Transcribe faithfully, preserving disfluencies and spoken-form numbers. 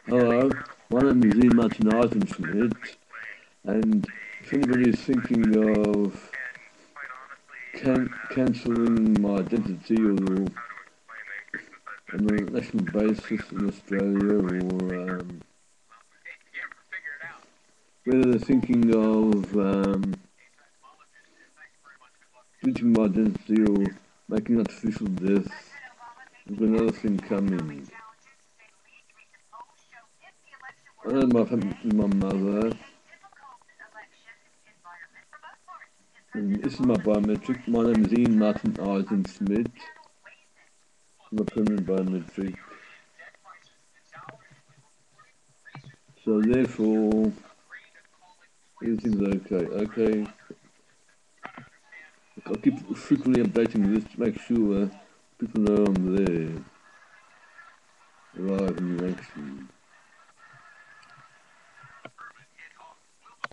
Hello, my name is Ian Martin Eisenschmidt, and if anybody is thinking of can cancelling my identity or on a national basis in Australia, or um, whether they're thinking of um, switching my identity or making artificial death, there's another thing coming. I know my family, my mother, and this is my biometric. My name is Ian Martin Eisenschmidt. I'm a permanent biometric. So therefore, everything's okay. Okay, I'll keep frequently updating this to make sure people know I'm there, alive and in action.